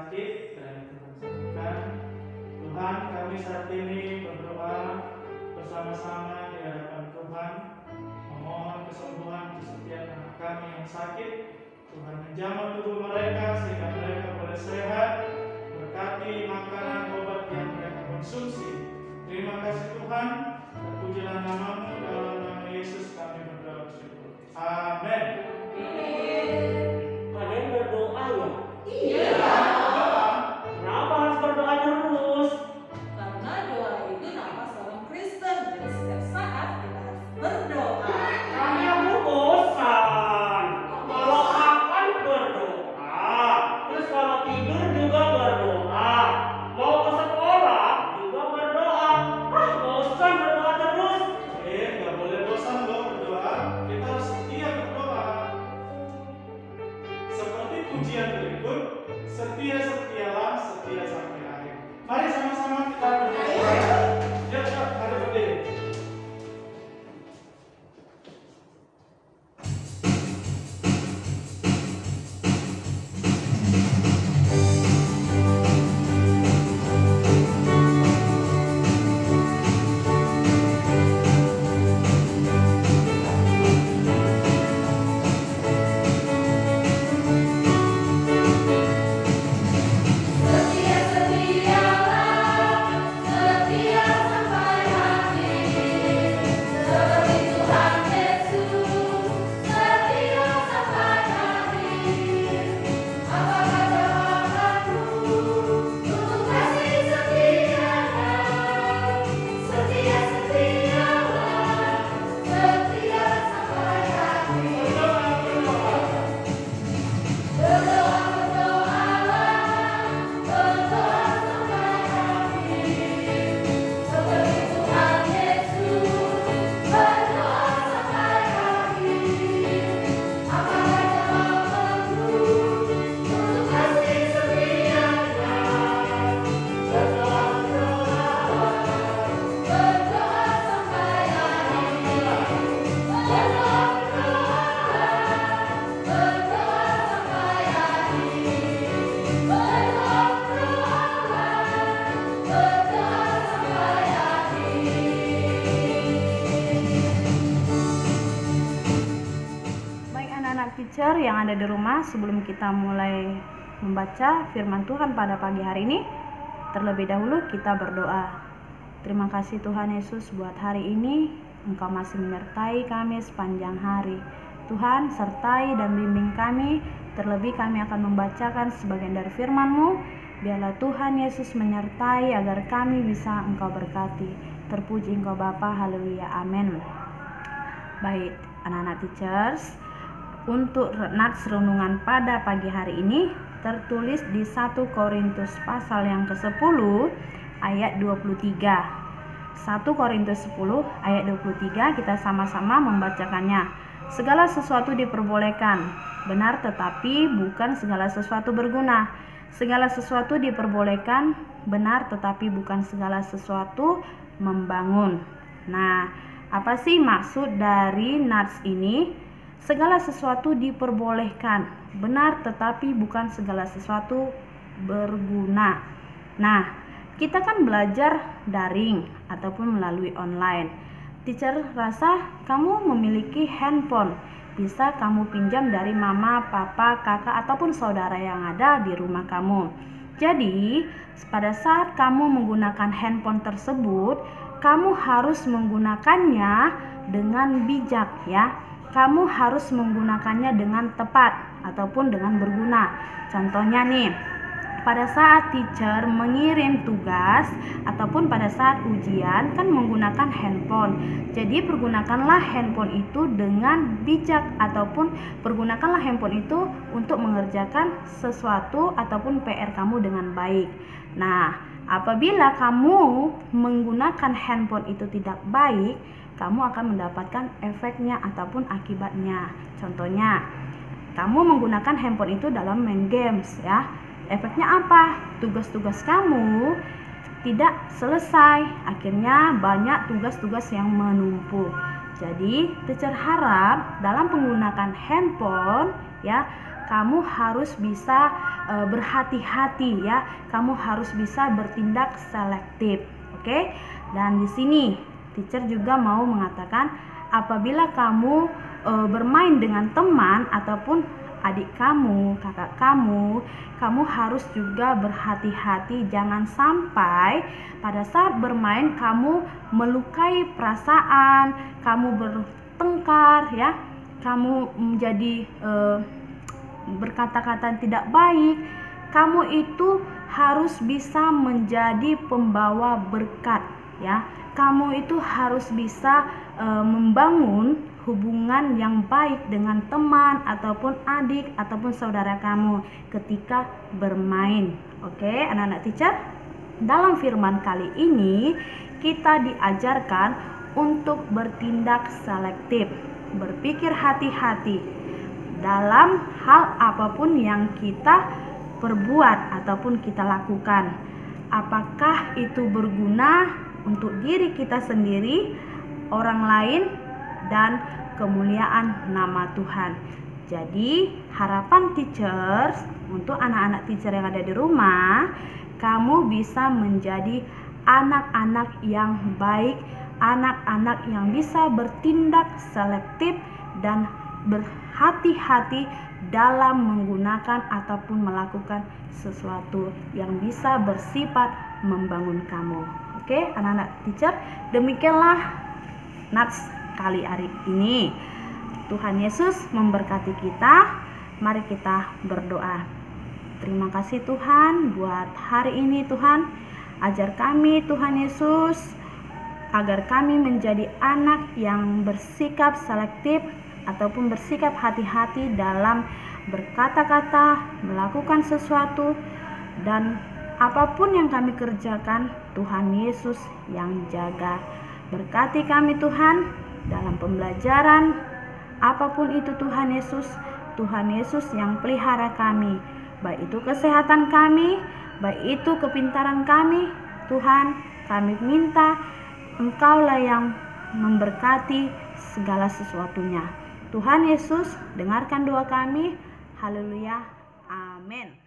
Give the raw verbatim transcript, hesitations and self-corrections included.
sakit, kiranya Tuhan sembuhkan. Tuhan, kami saat ini berdoa bersama-sama di hadapan Tuhan, memohon kesembuhan di setiap anak kami yang sakit. Tuhan menjamah tubuh mereka sehingga mereka boleh sehat, berkati makanan obat yang mereka konsumsi. Terima kasih Tuhan, terpujilah nama-Mu, dalam nama Yesus kami berdoa bersyukur. Amin. Kalian berdoa ya? Iya. Kenapa harus berdoa terus? Karena doa itu nama seorang Kristen. Jadi setiap saat kita harus berdoa. Kami aku bosan. Kalau makan berdoa, terus kalau tidur juga berdoa, mau ke sekolah juga berdoa. Ah, bosan berdoa terus. Eh, nggak boleh bosan loh berdoa. Kita harus setia berdoa. Seperti pujian berikut, setia-setialah, setia sampai akhir. Mari sama-sama kita berdoa. Ya, ya, mari berdiri. Baik anak-anak teacher yang ada di rumah, sebelum kita mulai membaca firman Tuhan pada pagi hari ini, terlebih dahulu kita berdoa. Terima kasih Tuhan Yesus buat hari ini, Engkau masih menyertai kami sepanjang hari. Tuhan, sertai dan bimbing kami, terlebih kami akan membacakan sebagian dari firman-Mu. Biarlah Tuhan Yesus menyertai agar kami bisa Engkau berkati. Terpuji Engkau Bapa, haleluya, amin. Baik anak-anak teachers, untuk nats renungan pada pagi hari ini tertulis di satu Korintus pasal yang kesepuluh ayat dua puluh tiga. satu Korintus sepuluh ayat dua puluh tiga, kita sama-sama membacakannya. Segala sesuatu diperbolehkan, benar, tetapi bukan segala sesuatu berguna. Segala sesuatu diperbolehkan, benar, tetapi bukan segala sesuatu membangun. Nah, apa sih maksud dari nats ini? Segala sesuatu diperbolehkan, benar, tetapi bukan segala sesuatu berguna. Nah, kita kan belajar daring ataupun melalui online. Teacher rasa kamu memiliki handphone, bisa kamu pinjam dari mama, papa, kakak, ataupun saudara yang ada di rumah kamu. Jadi, pada saat kamu menggunakan handphone tersebut, kamu harus menggunakannya dengan bijak ya. Kamu harus menggunakannya dengan tepat ataupun dengan berguna. Contohnya nih, pada saat teacher mengirim tugas ataupun pada saat ujian kan menggunakan handphone. Jadi pergunakanlah handphone itu dengan bijak ataupun pergunakanlah handphone itu untuk mengerjakan sesuatu ataupun P R kamu dengan baik. Nah, apabila kamu menggunakan handphone itu tidak baik, kamu akan mendapatkan efeknya ataupun akibatnya. Contohnya, kamu menggunakan handphone itu dalam main games ya. Efeknya apa? Tugas-tugas kamu tidak selesai. Akhirnya banyak tugas-tugas yang menumpuk. Jadi, teacher harap dalam menggunakan handphone ya, kamu harus bisa e, berhati-hati ya. Kamu harus bisa bertindak selektif. Oke? Dan di sini teacher juga mau mengatakan apabila kamu e, bermain dengan teman ataupun adik kamu, kakak kamu, kamu harus juga berhati-hati. Jangan sampai pada saat bermain kamu melukai perasaan, kamu bertengkar ya, kamu menjadi e, berkata-kata tidak baik. Kamu itu harus bisa menjadi pembawa berkat ya. Kamu itu harus bisa e, membangun hubungan yang baik dengan teman ataupun adik ataupun saudara kamu ketika bermain. Oke, anak-anak teacher, dalam firman kali ini kita diajarkan untuk bertindak selektif, berpikir hati-hati dalam hal apapun yang kita perbuat ataupun kita lakukan. Apakah itu berguna untuk diri kita sendiri, orang lain, dan kemuliaan nama Tuhan. Jadi harapan teachers untuk anak-anak teacher yang ada di rumah, kamu bisa menjadi anak-anak yang baik, anak-anak yang bisa bertindak selektif dan berhati-hati dalam menggunakan ataupun melakukan sesuatu yang bisa bersifat membangun kamu. Oke, anak-anak teacher, demikianlah Nats kali hari ini. Tuhan Yesus memberkati kita. Mari kita berdoa. Terima kasih Tuhan buat hari ini Tuhan. Ajar kami Tuhan Yesus agar kami menjadi anak yang bersikap selektif ataupun bersikap hati-hati dalam berkata-kata, melakukan sesuatu, dan apapun yang kami kerjakan, Tuhan Yesus yang jaga. Berkati kami Tuhan dalam pembelajaran, apapun itu Tuhan Yesus, Tuhan Yesus yang pelihara kami, baik itu kesehatan kami, baik itu kepintaran kami. Tuhan, kami minta Engkaulah yang memberkati segala sesuatunya. Tuhan Yesus, dengarkan doa kami. Haleluya. Amin.